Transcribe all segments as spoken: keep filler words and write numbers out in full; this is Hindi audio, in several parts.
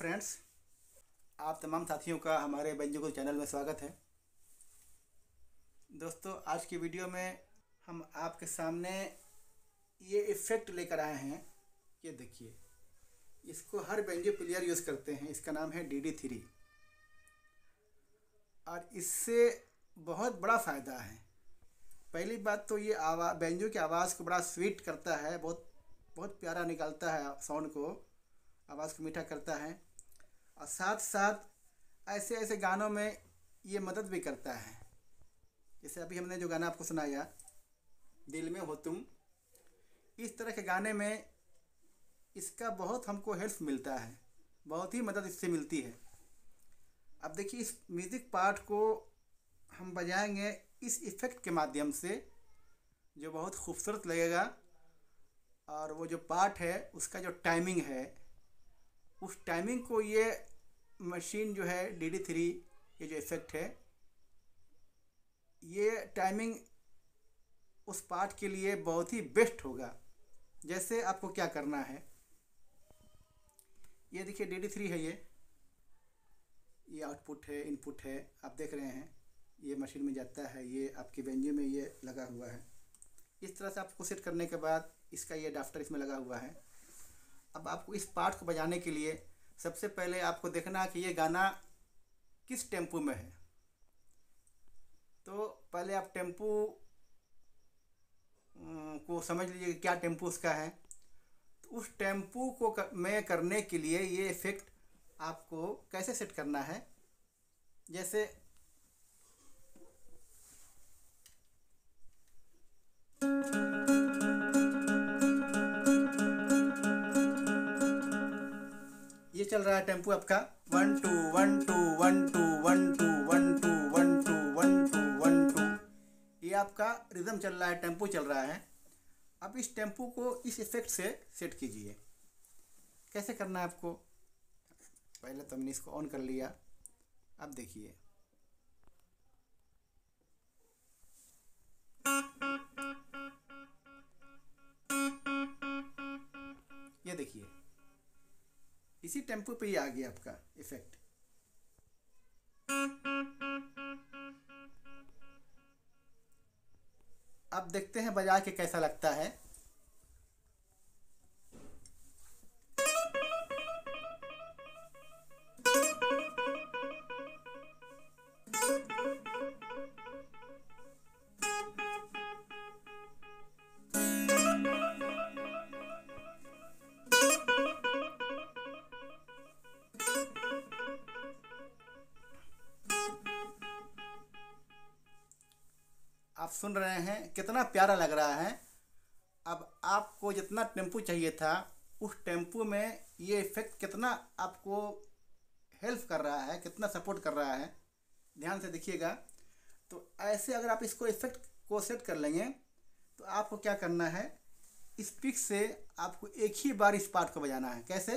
फ्रेंड्स, आप तमाम साथियों का हमारे बैंजो चैनल में स्वागत है। दोस्तों, आज की वीडियो में हम आपके सामने ये इफ़ेक्ट लेकर आए हैं। ये देखिए, इसको हर बैंजो प्लेयर यूज़ करते हैं। इसका नाम है डी डी थ्री और इससे बहुत बड़ा फ़ायदा है। पहली बात तो ये आवाज़, बैंजो की आवाज़ को बड़ा स्वीट करता है, बहुत बहुत प्यारा निकालता है साउंड को, आवाज़ को मीठा करता है। और साथ साथ ऐसे ऐसे गानों में ये मदद भी करता है। जैसे अभी हमने जो गाना आपको सुनाया, दिल में हो तुम, इस तरह के गाने में इसका बहुत हमको हेल्प मिलता है, बहुत ही मदद इससे मिलती है। अब देखिए, इस म्यूज़िक पार्ट को हम बजाएंगे इस इफ़ेक्ट के माध्यम से, जो बहुत खूबसूरत लगेगा। और वो जो पार्ट है उसका जो टाइमिंग है, उस टाइमिंग को ये मशीन जो है डी डी थ्री, ये जो इफ़ेक्ट है, ये टाइमिंग उस पार्ट के लिए बहुत ही बेस्ट होगा। जैसे आपको क्या करना है, ये देखिए डी डी थ्री है, ये ये आउटपुट है, इनपुट है, आप देख रहे हैं। ये मशीन में जाता है, ये आपके बैंजो में ये लगा हुआ है। इस तरह से आपको सेट करने के बाद इसका ये अडाप्टर इसमें लगा हुआ है। अब आपको इस पार्ट को बजाने के लिए सबसे पहले आपको देखना है कि ये गाना किस टेम्पो में है। तो पहले आप टेम्पो को समझ लीजिए कि क्या टेम्पो उसका है। तो उस टेम्पो को कर, में करने के लिए ये इफ़ेक्ट आपको कैसे सेट करना है, जैसे ये चल रहा है टेम्पो आपका one two one two one two one two one two one two one two one two, ये आपका रिदम चल रहा है, टेम्पो चल रहा है। अब इस टेम्पो को इस इफ़ेक्ट से सेट कीजिए। कैसे करना है आपको, पहले तो हमने इसको ऑन कर लिया। अब देखिए, ये देखिए, इसी टेम्पो पे ही आ गया आपका इफ़ेक्ट। अब देखते हैं बजा के कैसा लगता है। आप सुन रहे हैं कितना प्यारा लग रहा है। अब आपको जितना टेम्पो चाहिए था, उस टेम्पो में ये इफ़ेक्ट कितना आपको हेल्प कर रहा है, कितना सपोर्ट कर रहा है, ध्यान से देखिएगा। तो ऐसे अगर आप इसको इफ़ेक्ट को सेट कर लेंगे तो आपको क्या करना है, इस पिक से आपको एक ही बार इस पार्ट को बजाना है। कैसे,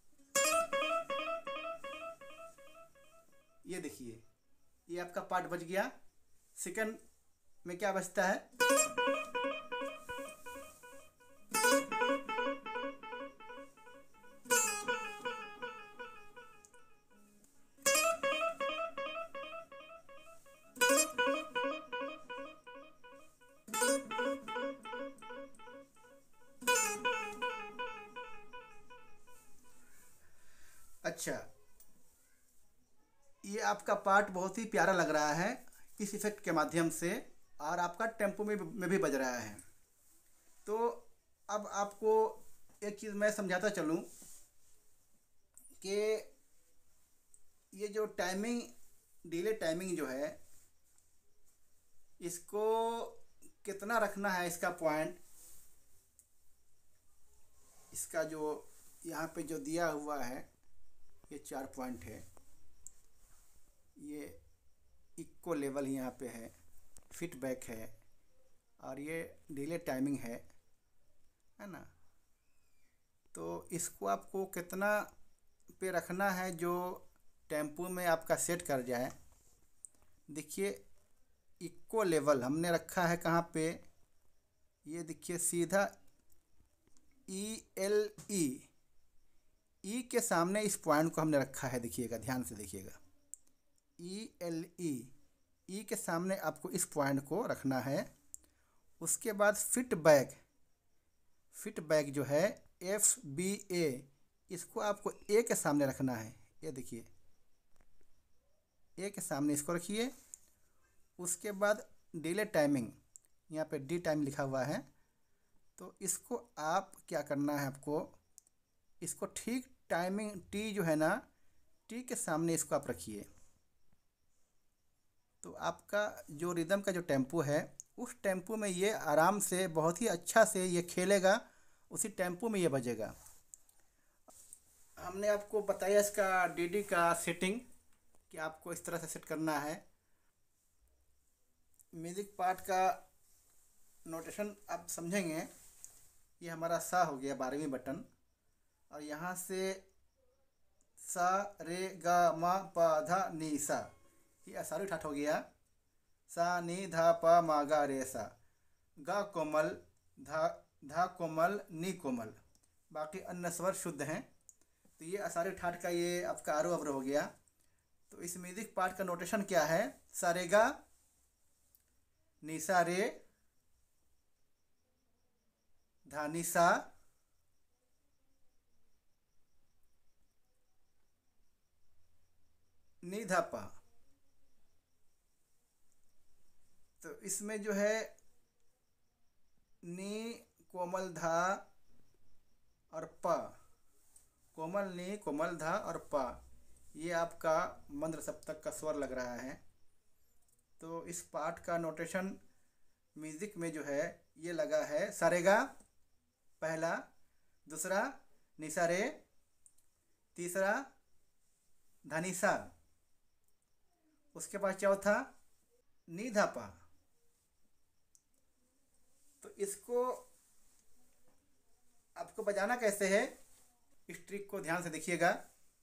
ये देखिए, ये आपका पार्ट बज गया। सेकंड में क्या बजता है, अच्छा, ये आपका पार्ट बहुत ही प्यारा लग रहा है इस इफ़ेक्ट के माध्यम से, और आपका टेम्पो में में भी बज रहा है। तो अब आपको एक चीज़ मैं समझाता चलूँ कि ये जो टाइमिंग, डिले टाइमिंग जो है, इसको कितना रखना है, इसका पॉइंट, इसका जो यहाँ पे जो दिया हुआ है, ये चार पॉइंट है। ये इक्को लेवल यहाँ पे है, फीडबैक है, और ये डिले टाइमिंग है है ना। तो इसको आपको कितना पे रखना है जो टेम्पो में आपका सेट कर जाए। देखिए, इक्को लेवल हमने रखा है कहाँ पे, ये देखिए सीधा ई एल ई, ई के सामने इस पॉइंट को हमने रखा है, देखिएगा ध्यान से देखिएगा, ई एल ई, ई के सामने आपको इस पॉइंट को रखना है। उसके बाद फिट बैक, फिट बैक जो है एफ बी ए, इसको आपको ए के सामने रखना है। ये देखिए ए के सामने इसको रखिए। उसके बाद डिले टाइमिंग, यहाँ पे डी टाइम लिखा हुआ है, तो इसको आप क्या करना है, आपको इसको ठीक टाइमिंग टी जो है ना, टी के सामने इसको आप रखिए। तो आपका जो रिदम का जो टेम्पो है, उस टेम्पो में ये आराम से बहुत ही अच्छा से ये खेलेगा, उसी टेम्पो में ये बजेगा। हमने आपको बताया इसका डीडी का सेटिंग कि आपको इस तरह से सेट करना है। म्यूज़िक पार्ट का नोटेशन आप समझेंगे। ये हमारा सा हो गया बारहवीं बटन, और यहाँ से सा रे गा मा पा धा नी सा, ये आसारी ठाठ हो गया। सा नी धा पा मा गा रे सा, गा कोमल, धा धा कोमल, नी कोमल, बाकी अन्य स्वर शुद्ध हैं। तो ये आसारी ठाठ का ये आपका आरो अवरो हो गया। तो इस म्यूजिक पार्ट का नोटेशन क्या है, सा रे गा, नी सा रे, धा नी सा, नी धा पा। तो इसमें जो है नी कोमल धा और पा, कोमल नी कोमल धा और पा, ये आपका मंद्र सप्तक का स्वर लग रहा है। तो इस पार्ट का नोटेशन म्यूजिक में जो है ये लगा है, सारेगा पहला, दूसरा निसा रे, तीसरा धनिसा, उसके बाद चौथा नी धा पा। तो इसको आपको बजाना कैसे है, इस ट्रिक को ध्यान से देखिएगा।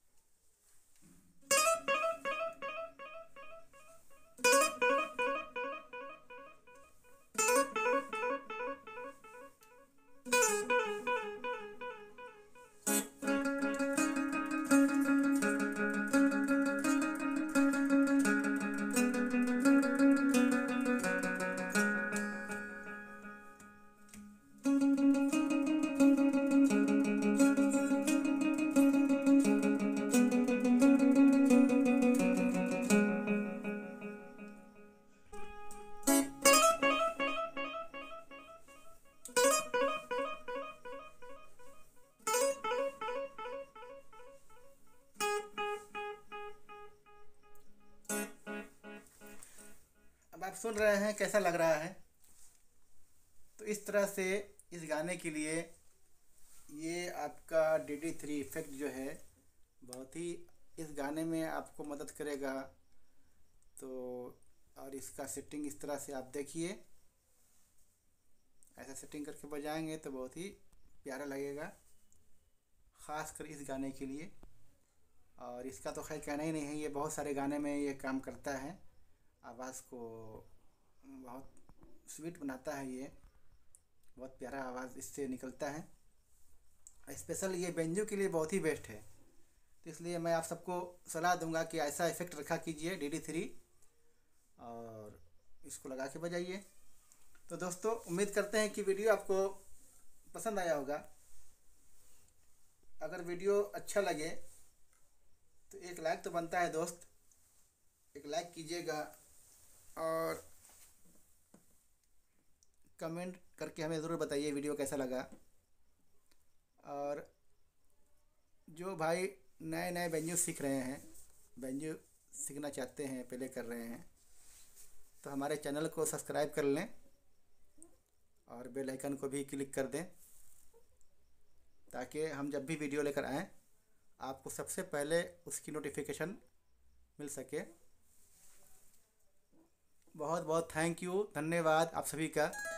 अब आप सुन रहे हैं कैसा लग रहा है। तो इस तरह से इस गाने के लिए ये आपका डी डी थ्री इफेक्ट जो है बहुत ही इस गाने में आपको मदद करेगा। तो और इसका सेटिंग इस तरह से आप देखिए, ऐसा सेटिंग करके बजाएंगे तो बहुत ही प्यारा लगेगा, ख़ास कर इस गाने के लिए। और इसका तो खैर कहना ही नहीं है, ये बहुत सारे गाने में ये काम करता है, आवाज़ को बहुत स्वीट बनाता है, ये बहुत प्यारा आवाज़ इससे निकलता है। स्पेशल ये बेंजो के लिए बहुत ही बेस्ट है। तो इसलिए मैं आप सबको सलाह दूंगा कि ऐसा इफ़ेक्ट रखा कीजिए डी डी थ्री, और इसको लगा के बजाइए। तो दोस्तों उम्मीद करते हैं कि वीडियो आपको पसंद आया होगा। अगर वीडियो अच्छा लगे तो एक लाइक तो बनता है दोस्त, एक लाइक कीजिएगा और कमेंट करके हमें ज़रूर बताइए वीडियो कैसा लगा। और जो भाई नए नए बेंजो सीख रहे हैं, बेंजो सीखना चाहते हैं, पहले कर रहे हैं, तो हमारे चैनल को सब्सक्राइब कर लें और बेल आइकन को भी क्लिक कर दें, ताकि हम जब भी वीडियो लेकर आएँ आपको सबसे पहले उसकी नोटिफिकेशन मिल सके। बहुत बहुत थैंक यू, धन्यवाद आप सभी का।